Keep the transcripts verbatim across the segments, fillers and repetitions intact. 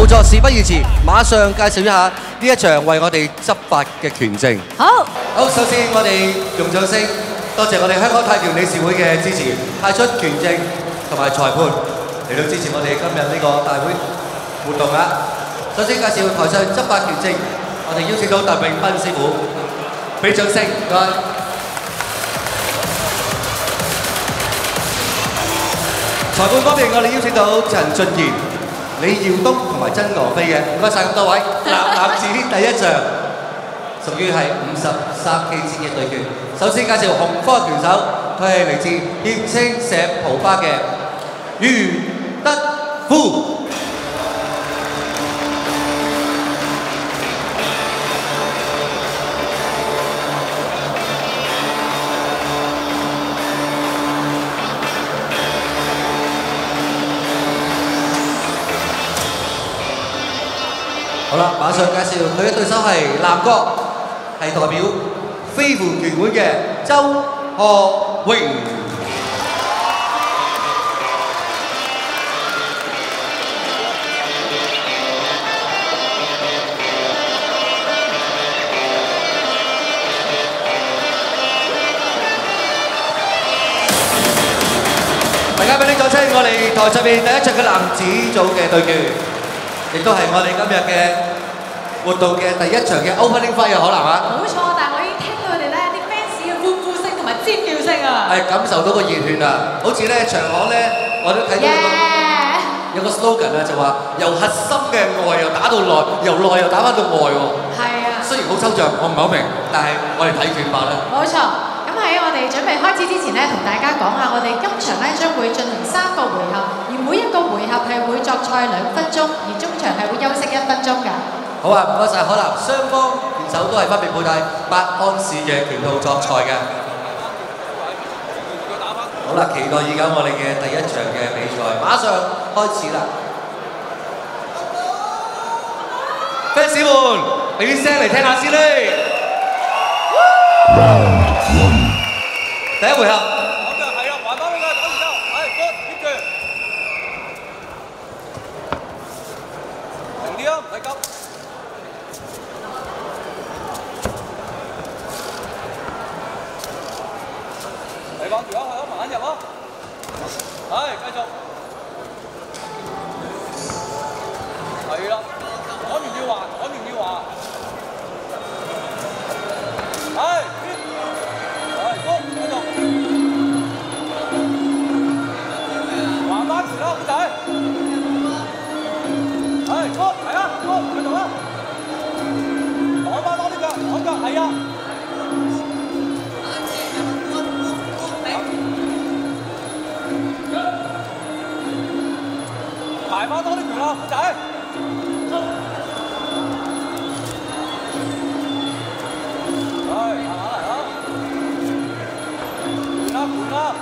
錯，事不宜遲，馬上介紹一下呢一場為我哋執法嘅拳證。 好， 好，首先我哋用掌聲，多謝我哋香港太極理事會嘅支持，派出拳證同埋裁判嚟到支持我哋今日呢個大會活動啊！首先介紹台上執法拳證，我哋邀請到鄧永斌師傅，俾掌聲，唔該。裁判方面，我哋邀請到陳俊賢、李耀東同埋曾娥飛嘅，唔該曬咁多位。男男子第一場屬於係五十三 K 戰嘅對決。首先介紹紅方拳手，佢係嚟自協青石蒲巴嘅余德夫。好啦，馬上介紹佢嘅對手係南角，係代表飛狐拳館嘅周學榮。大家俾啲掌聲，我哋台上面第一場嘅男子組嘅對決。亦都係我哋今日嘅活動嘅第一場嘅 opening fight 啊，可能啊？ 冇錯，但係我已經聽到佢哋咧啲 fans 嘅歡呼聲同埋尖叫聲啊！ 係感受到個熱血啊！好似咧長巷咧，我都睇到有個有個 slogan 啊，就話由核心嘅外又打到內，由內又打翻到外喎。係啊。雖然好抽象，我唔係好明，但係我哋睇拳法啦。 冇錯。咁喺我哋準備開始之前咧，同大家講下，我哋今場咧將會進行三個回合，而每一個回合係會作賽兩分鐘，而中場係會休息一分鐘㗎。 好啊，唔該曬，可能雙方拳手都係分別佩戴八安士嘅拳套作賽嘅。好啦，期待已久我哋嘅第一場嘅比賽，馬上開始啦 ！fans 們，俾啲聲嚟聽下先咧。第一回合。咁就係啦，還翻俾佢，打完之後，係 good，keep 住。停啲啊，唔使急。你講住啊，係啊，慢入啊。係，繼續。係啦，講完要還，講完要還。係。還翻拳啦，仔！係，哥，係啊，哥，繼續啊！攞翻多啲腳，攞腳，係啊！排翻多啲拳啦，仔！係，慢慢嚟啊！拳啦，拳啦！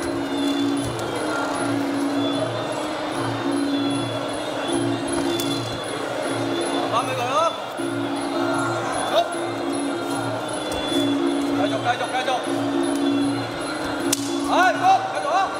翻俾佢咯，好，繼續繼續繼續，係，好，繼續啊！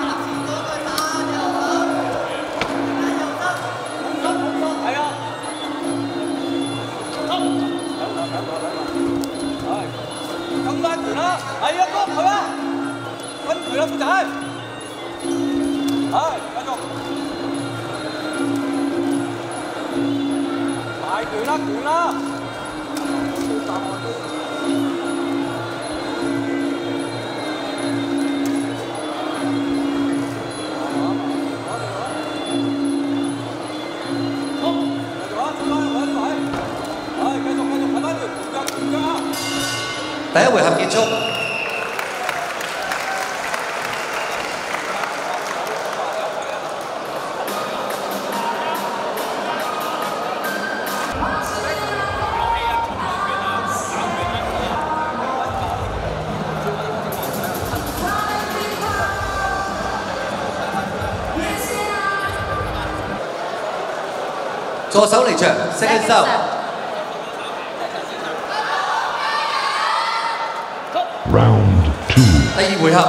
係啊，好，係，更翻拳啦，係啊，哥，係啊，跟佢啦，富仔，係，繼續。係拳啦，拳啦！好，繼續啊，做翻揾位，係繼續繼續，睇翻條腳腳啊！第一回合結束。左手離場 ，second serve。 Round two。 第二回合。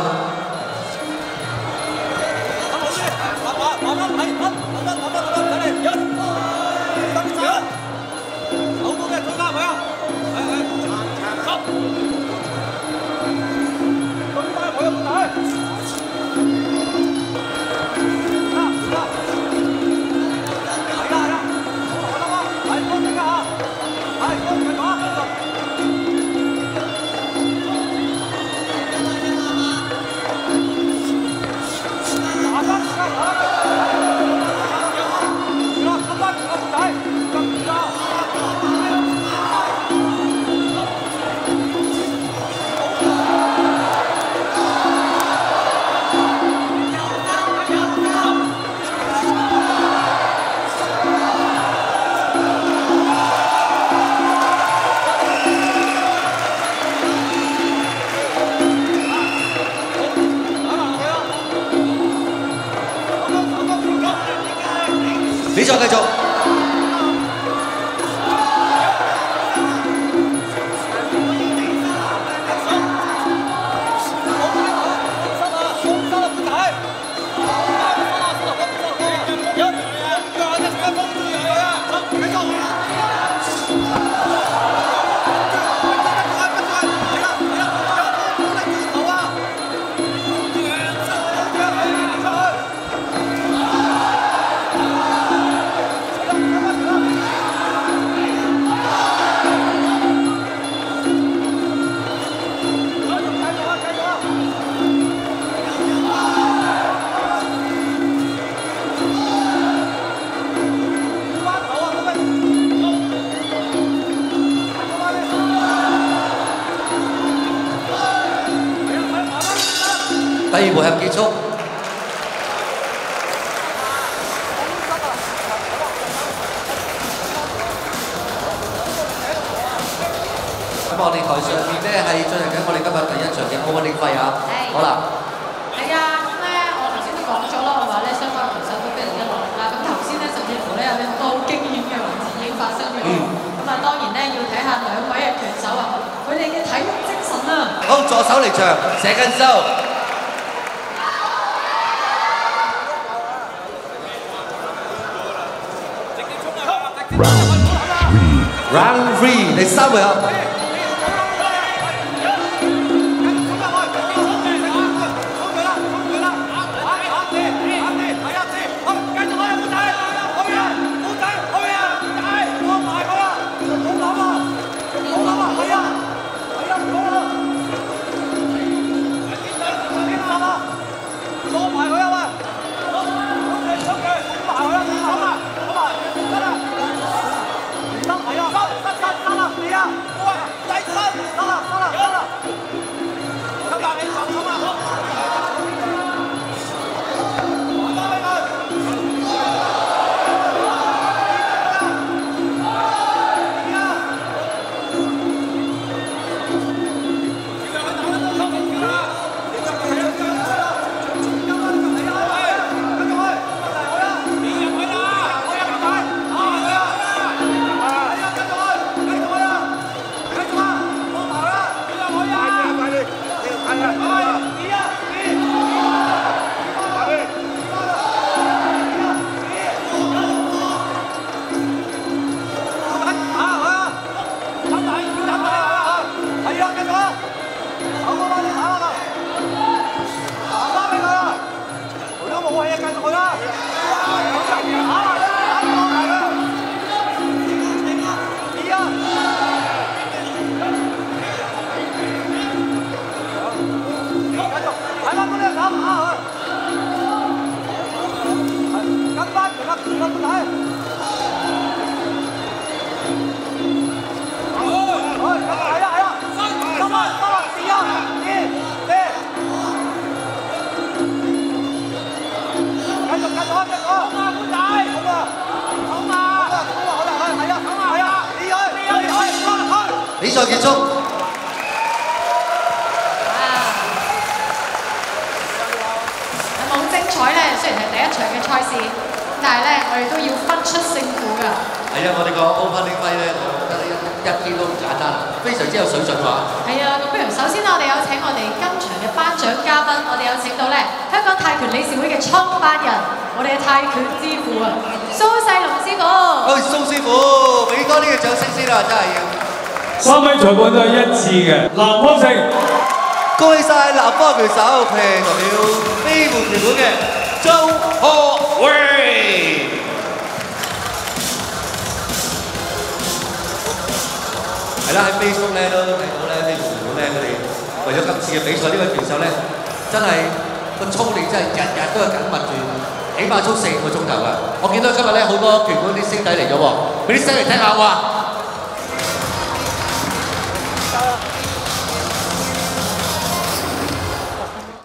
比賽繼續。第二回合結束。咁我哋台上面咧係進行緊我哋今日第一場嘅 opening fight啊。好啦。 係啊，咁咧我頭先都講咗啦，我話咧雙方拳手都非常之落力啦。咁頭先咧甚至乎咧有啲好多好驚險嘅環節已經發生咗。咁啊當然咧要睇下兩位嘅拳手啊，佢哋嘅體育精神啊。 好，左手離場，射緊收。Round three， 第三回合。比賽結束。 有冇好精彩咧？雖然係第一場嘅賽事，但係咧我哋都要分出勝負㗎。 係啊，我哋個 opening fight 咧，我覺得一一啲都唔簡單，非常之有水準話。 係啊，咁不如首先我哋有請我哋今場嘅頒獎嘉賓，我哋有請到咧香港泰拳理事會嘅創辦人，我哋嘅泰拳之父啊，蘇世龍師傅。 好，蘇師傅，俾多啲嘅掌聲先啦，真係要。 三位裁判都係一致嘅，南方城。 恭喜晒南方拳手，佢係代表飛門拳館嘅周學威。係啦，喺 Facebook 咧都睇到咧，飛門拳館咧佢哋為咗今次嘅比賽，呢位拳手咧真係個操練真係日日都係緊密住，起碼操四個鐘頭㗎。我見到今日咧好多拳館啲師弟嚟咗喎，俾啲聲嚟聽下哇！